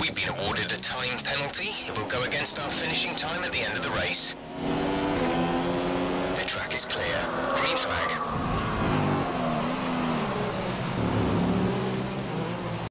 We've been awarded a time penalty. It will go against our finishing time at the end of the race. The track is clear. Green flag.